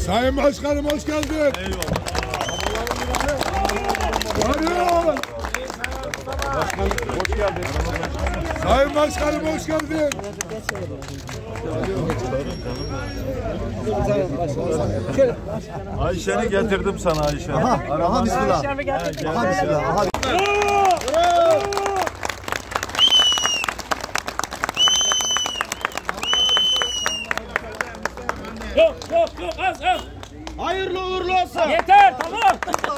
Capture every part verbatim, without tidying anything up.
Sayın Başkanım hoş geldin. Eyvallah. Arıyor. Başkanım hoş geldin. Sayın Başkanım hoş geldin. Ayşe'ni getirdim sana Ayşe. Aha, aha bismillah. Aha bismillah. Aha. Yok yok yok az az. Hayırlı uğurlu olsun. Yeter tamam.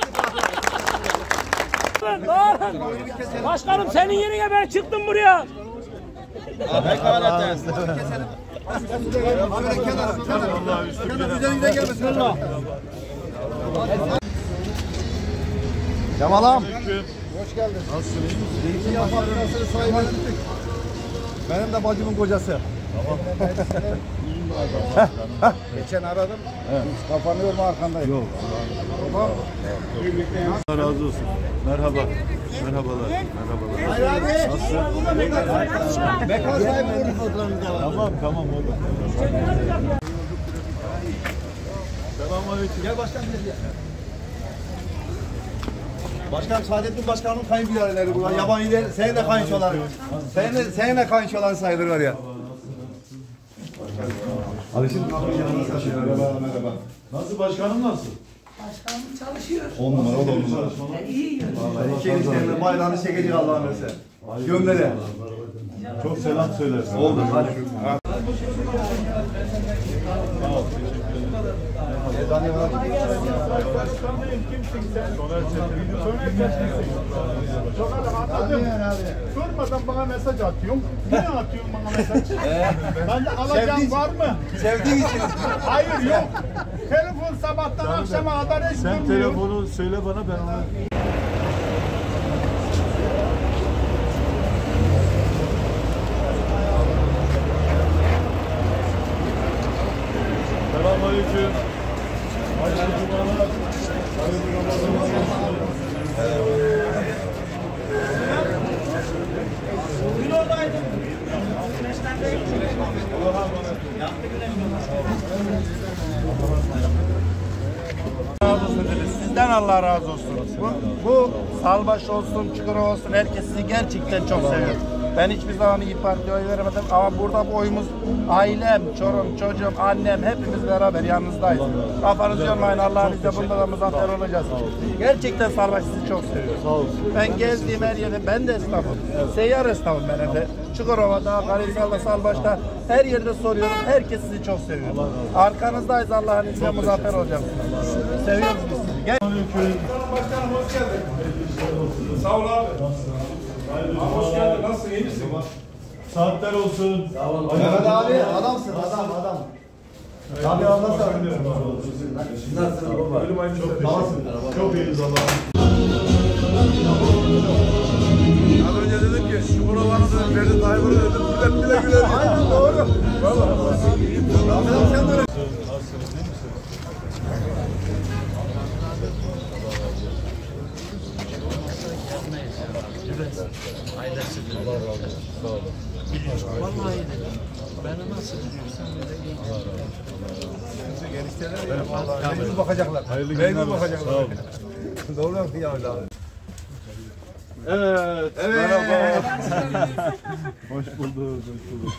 Başkanım senin yerine ben çıktım buraya. Vekalete. Abi kenara, kenara. Allah üstüne Üzerinize gelmesin Allah. Cemal'ım. Hoş geldin. Nasılsın? İyi misin? Zeytinyağı fabrikasını sahiplendik. Benim de bacımın kocası. Tamam. Geçen aradım. Evet. Kafanı yorma arkandayım. Yok. Tamam. Allah razı olsun. Merhaba. Merhabalar. Merhabalar. Hayır abi. Nasılsın? Mekan sahibi vurdu fotoğrafımızda var. Tamam tamam oğlum. Selamünaleyküm. Gel başkan gel. Başkanım Saadettin Başkan'ın kayınbiraderleri bunlar. Yabancı değil. Senin de kayınçolar. Senin de, senin de kayınçolar sayılır var ya. Alışın. Merhaba. Nasıl başkanım nasıl? Başkanım çalışıyor. On numara o da on numara. İyi yiyor. Vallahi iki enişteyle bayrağını çekecek Allah'ın verse. Gönderi. Çok selam söylersin. Oldu hadi. Sormadan bana mesaj atıyorsun. Niye atıyorsun bana mesaj? Ben de alacağım var mı? Sevdiğin için. Hayır yok. Telefon sabahtan akşama kadar hiç Sen durmuyor. telefonu söyle bana ben onu. Selamünaleyküm. Hayırlı cumalar. Hayırlı Ramazanlar. Bugün oradaydım. Sizden Allah razı olsun. Bu, bu Salbaş olsun, Çukurova olsun, herkes sizi gerçekten çok seviyor. Ben hiçbir zaman İYİ Parti'ye oy veremedim ama burada bu oyumuz ailem, çorum, çocuğum, annem hepimiz beraber yanınızdayız. Kafanızı yormayın, Allah'ın izniyle bunda da muzaffer olacağız. Gerçekten Salbaş sizi çok seviyor. Sağ olsun. Ben gezdiğim her yerde, ben de esnafım. Seyyar esnafım ben hem de. Çukurova'da, Karahisar'da, Salbaş'ta her yerde soruyorum. Herkes sizi çok seviyor. Arkanızdayız, Allah'ın izniyle muzaffer olacaksınız. Seviyoruz biz sizi. Gel. Başkanım hoş geldin. Sağ ol abi. Abi hoş geldin. Nasılsın? İyi misin? Saatler olsun. Sağ olun. Mehmet abi adamsın adam adam. Abi Allah sağ olsun. Nasılsın baba? Çok, çok iyiyiz Allah'ım. Az önce dedim ki şu buravanı dedim, Ferdi Tayfur'u dedim, millet bile güler. Aynen doğru. Valla. Abi sen de Nasılsınız? İyi misiniz? Allah razı olsun. Sağ olun. Vallahi beni nasıl biliyorsan öyle iyi. Memnun bakacaklar. Hayırlı Memnun günler olsun. bakacaklar. Sağ olun. Doğru mu ya abi? Evet. Evet. Merhaba. Hoş bulduk. Hoş bulduk.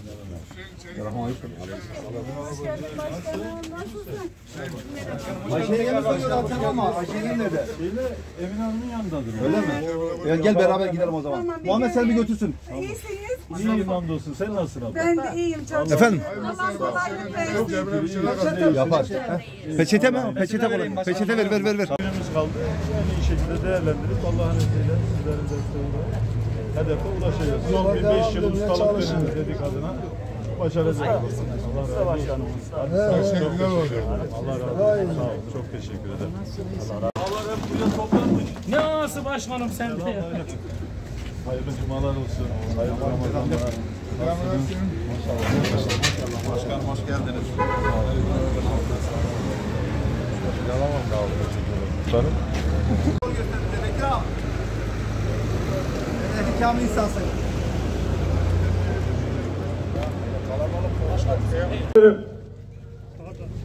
Ayşe'ye mi soruyorlar sen ama Ayşe'nin nerede? Şeyle Emine Hanım'ın yanındadır. Öyle mi? Ya gel beraber gidelim o zaman. Tamam, bir Muhammed sen bir gelin. götürsün. İyisiniz. İyiyim hamdolsun. Sen nasılsın abla? Ben de iyiyim çok. Efendim? Allah kolaylık versin. Yapar. Peçete mi? Peçete koyalım. Peçete ver ver ver ver. Günümüz kaldı. En iyi şekilde değerlendirip Allah'ın izniyle sizlerin desteğiyle hedefe ulaşacağız. Son bir beş yıl ustalık dönemi dedik adına. Başaracağız. Allah razı olsun. Teşekkürler olsun. Allah razı olsun. Sağ olun. Çok teşekkür ederim. Allah hep buraya toplanmış. Ne anası başkanım sen de ya. Hayırlı cumalar olsun. Hayırlı Ramazanlar. Nasılsınız? Maşallah. Başkanım hoş geldiniz. Yalamam da aldım. Benim? Kamil insansın.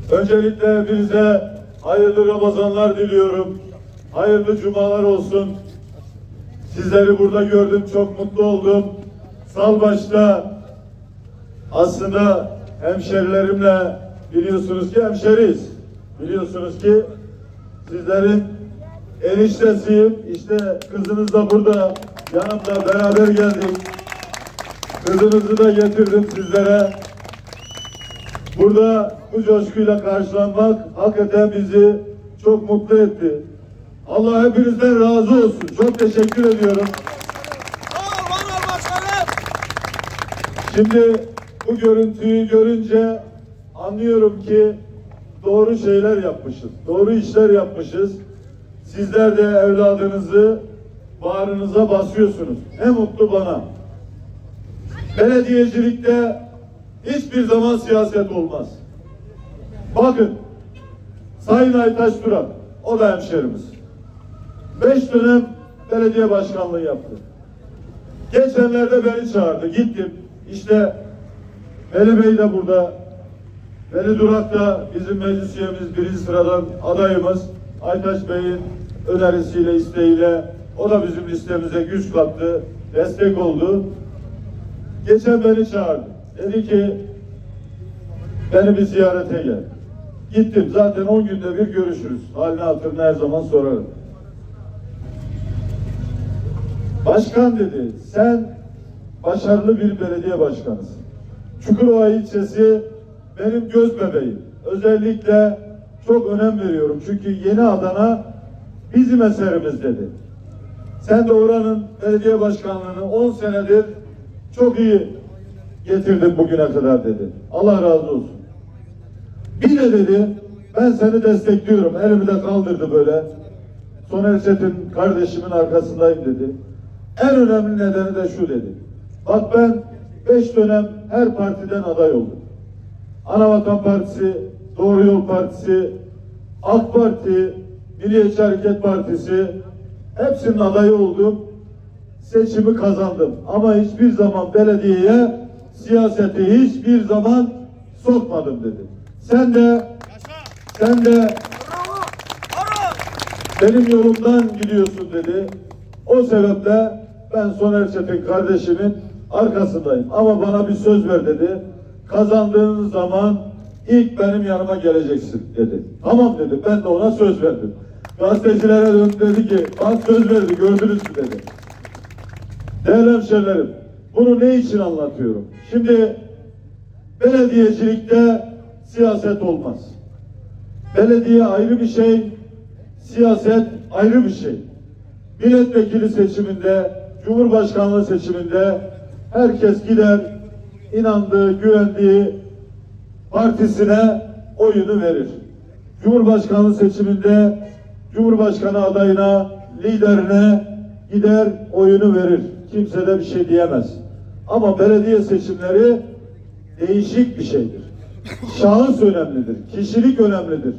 Öncelikle hepinize hayırlı Ramazanlar diliyorum. Hayırlı cumalar olsun. Sizleri burada gördüm, çok mutlu oldum. Salbaş'ta aslında hemşerilerimle, biliyorsunuz ki hemşeriyiz. Biliyorsunuz ki sizlerin eniştesiyim. İşte kızınız da burada yanımda, beraber geldik. Kızınızı da getirdim sizlere. Burada bu coşkuyla karşılanmak hakikaten bizi çok mutlu etti. Allah hepinizden razı olsun. Çok teşekkür ediyorum. Şimdi bu görüntüyü görünce anlıyorum ki doğru şeyler yapmışız. Doğru işler yapmışız. Sizler de evladınızı bağrınıza basıyorsunuz. Ne mutlu bana. Belediyecilikte hiçbir zaman siyaset olmaz. Bakın, Sayın Aytaç Duran, o da hemşerimiz. Beş dönem belediye başkanlığı yaptı. Geçenlerde beni çağırdı, gittim. İşte Veli Bey de burada. Veli Durak da bizim meclis üyemiz, birinci sıradan adayımız. Aytaç Bey'in önerisiyle, isteğiyle o da bizim listemize güç kattı, destek oldu. Geçen beni çağırdı. Dedi ki beni bir ziyarete gel. Gittim. Zaten on günde bir görüşürüz. Halini hatırını her zaman sorarım. Başkan dedi, sen başarılı bir belediye başkanısın. Çukurova ilçesi benim göz bebeğim. Özellikle çok önem veriyorum. Çünkü Yeni Adana bizim eserimiz dedi. Sen de oranın belediye başkanlığını on senedir çok iyi getirdin bugüne kadar dedi. Allah razı olsun. Bir de dedi, ben seni destekliyorum. Elimi de kaldırdı böyle. Soner Çetin kardeşimin arkasındayım dedi. En önemli nedeni de şu dedi. Bak ben beş dönem her partiden aday oldum. Anavatan Partisi, Doğru Yol Partisi, AK Parti, Milliyetçi Hareket Partisi, hepsinin adayı oldum. Seçimi kazandım. Ama hiçbir zaman belediyeye, siyaseti hiçbir zaman sokmadım dedi. Sen de, sen de benim yolumdan gidiyorsun dedi. O sebeple ben Soner Çetin kardeşimin arkasındayım. Ama bana bir söz ver dedi. Kazandığın zaman ilk benim yanıma geleceksin dedi. Tamam dedi. Ben de ona söz verdim. Gazetecilere döndü dedi ki bana söz verdi, gördünüz mü dedi. Değerli hemşerilerim, bunu ne için anlatıyorum? Şimdi belediyecilikte siyaset olmaz. Belediye ayrı bir şey, siyaset ayrı bir şey. Milletvekili seçiminde, Cumhurbaşkanlığı seçiminde herkes gider, inandığı, güvendiği partisine oyunu verir. Cumhurbaşkanlığı seçiminde Cumhurbaşkanı adayına, liderine gider, oyunu verir. Kimse de bir şey diyemez. Ama belediye seçimleri değişik bir şeydir. Şahıs önemlidir, kişilik önemlidir.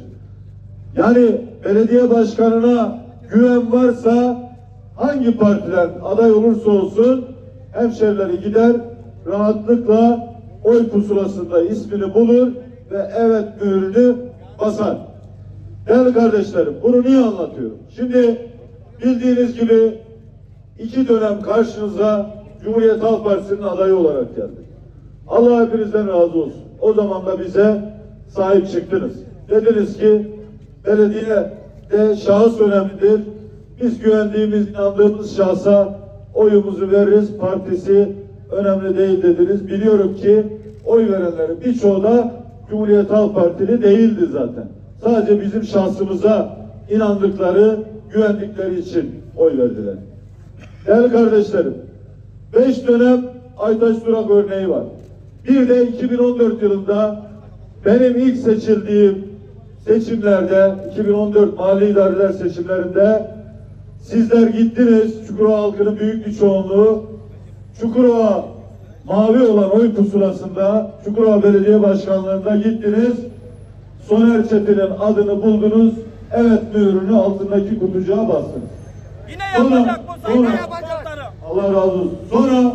Yani belediye başkanına güven varsa hangi partiden aday olursa olsun hemşerileri gider rahatlıkla oy pusulasında ismini bulur ve evet mührünü basar. Değerli kardeşlerim, bunu niye anlatıyorum? Şimdi bildiğiniz gibi iki dönem karşınıza Cumhuriyet Halk Partisi'nin adayı olarak geldik. Allah hepinizden razı olsun. O zaman da bize sahip çıktınız. Dediniz ki belediye de şahıs önemlidir. Biz güvendiğimiz, inandığımız şahsa oyumuzu veririz. Partisi önemli değil dediniz. Biliyorum ki oy verenlerin birçoğu da Cumhuriyet Halk Partili değildi zaten. Sadece bizim şahsımıza inandıkları, güvendikleri için oy verdiler. Değerli kardeşlerim, beş dönem Aytaç Durak örneği var. Bir de iki bin on dört yılında benim ilk seçildiğim seçimlerde, iki bin on dört mali idareler seçimlerinde sizler gittiniz. Çukurova halkının büyük bir çoğunluğu Çukurova mavi olan oy pusulasında Çukurova Belediye Başkanlığı'nda gittiniz. Soner Çetin'in adını buldunuz. Evet mührünü altındaki kutucuğa bastınız. Yine Sonra, yapacak bu sonra, yapacakları. Allah razı olsun. Sonra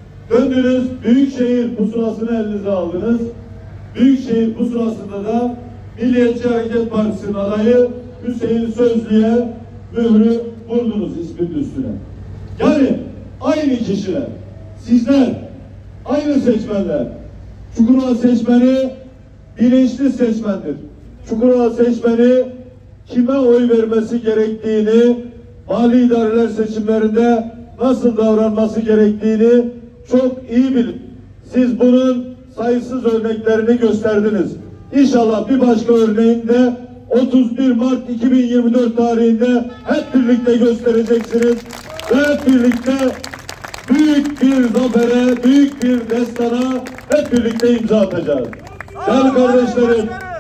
döndünüz, Büyükşehir pusulasını elinize aldınız. Büyükşehir pusulasında da Milliyetçi Hareket Partisi'nin adayı Hüseyin Sözlü'ye mührü vurdunuz ismin üstüne. Yani aynı kişiler, sizler, aynı seçmenler. Çukurova seçmeni bilinçli seçmendir. Çukurova seçmeni kime oy vermesi gerektiğini, mali idareler seçimlerinde nasıl davranması gerektiğini çok iyi bilir. Siz bunun sayısız örneklerini gösterdiniz. İnşallah bir başka örneğinde otuz bir Mart iki bin yirmi dört tarihinde hep birlikte göstereceksiniz ve hep birlikte büyük bir zafere, büyük bir destana hep birlikte imza atacağız. Değerli kardeşlerim,